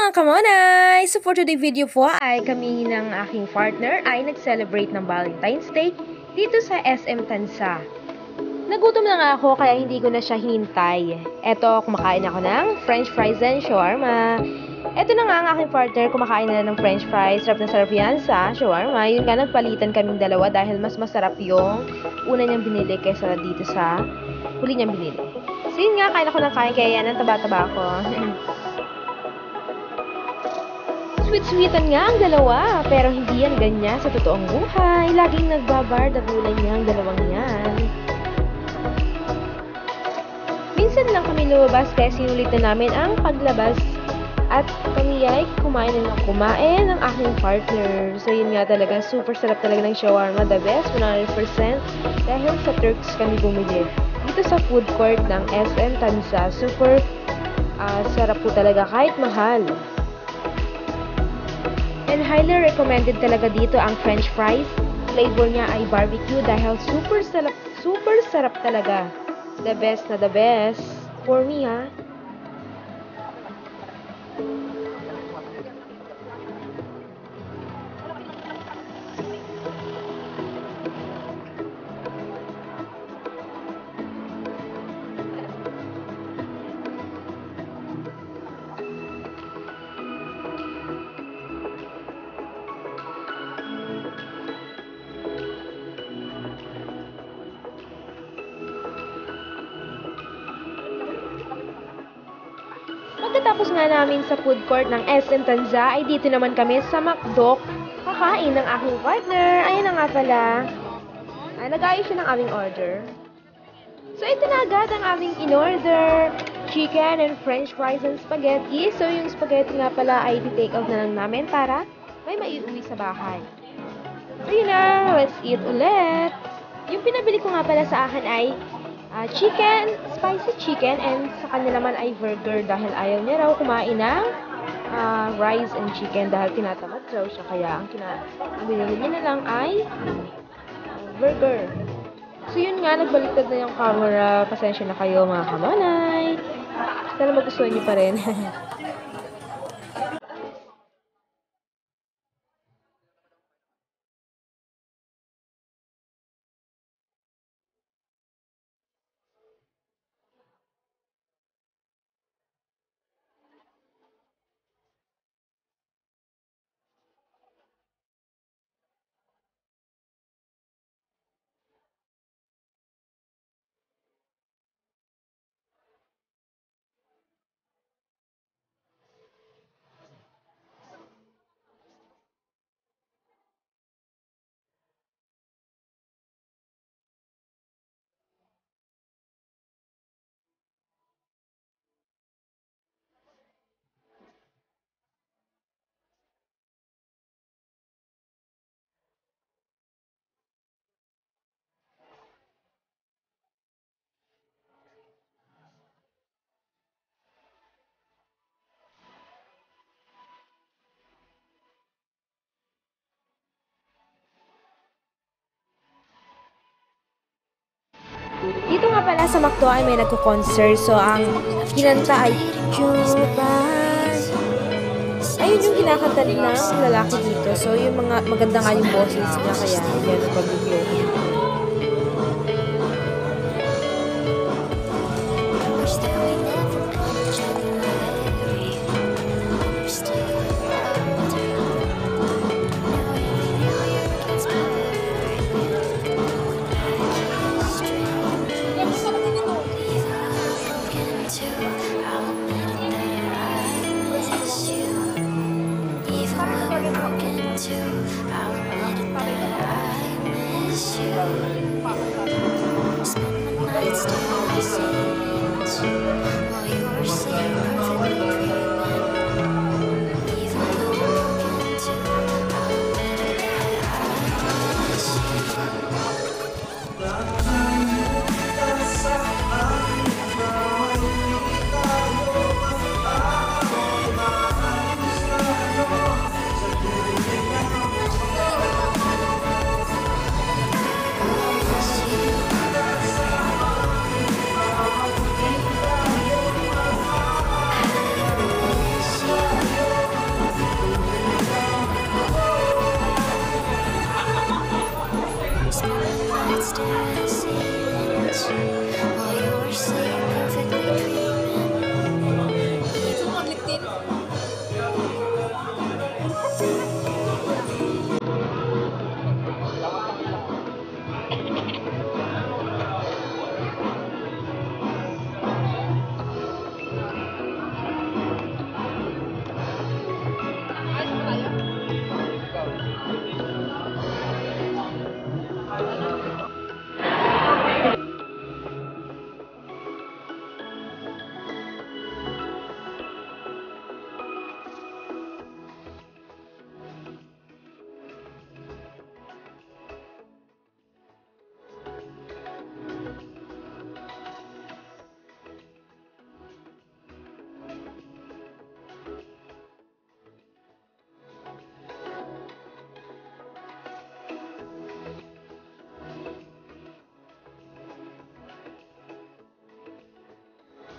mga kamonay! So for today's video po ay kami ng aking partner ay nag-celebrate ng Valentine's Day dito sa SM Tansa. Nagutom na nga ako kaya hindi ko na siya hintay. Eto, kumakain ako ng french fries and shawarma. Eto na nga ang aking partner, kumakain na ng french fries. Sarap na sarap yan sa shawarma. Yun nga, nagpalitan kaming dalawa dahil mas masarap yung una niyang binili kaysa dito sa huli niyang binili. So yun nga, kain ako ng kain kaya yan, ang taba-taba ako. Sweet-sweetan nga ang dalawa, pero hindi yan ganyan sa totoong buhay. Laging nagbabardagulan niya ang dalawang yan. Minsan lang kami lumabas kaya sinulit na namin ang paglabas. At kami ay kumain ng aking partner. So yun nga talaga, super sarap talaga ng shawarma. The best, 100%. Dahil sa Turks kami bumili. Dito sa food court ng SM Tansa, super sarap po talaga kahit mahal. And highly recommended talaga dito ang french fries. Flavor niya ay barbecue dahil super sarap talaga. The best na the best. For me ha. Pagkatapos nga namin sa food court ng SM Tansa, ay dito naman kami sa McDo kakain ng aking partner. Ayun na nga pala. Nag-ayos siya ng aming order. So ito na agad ang aming in-order. Chicken and french fries and spaghetti. So yung spaghetti nga pala ay i-take out na lang namin para may maiuwi sa bahay. So yun na, let's eat ulit. Yung pinabili ko nga pala sa akin ay chicken, spicy chicken, and sa kanya naman ay burger dahil ayaw niya raw kumain ng rice and chicken dahil tinatamad raw siya. Kaya ang binili niya na lang ay burger. So yun nga, nagbaliktad na yung camera. Pasensya na kayo mga kamonay. Sana magustuhan niyo pa rin. Dito nga pala sa McDo ay may nagko-concert. So, ang kinanta ay ayun yung kinakanta ng lalaki dito. So, yung mga maganda nga yung boses niya. Kaya, yan ang pag-video. Spend the night staring at you while you were sleeping perfectly.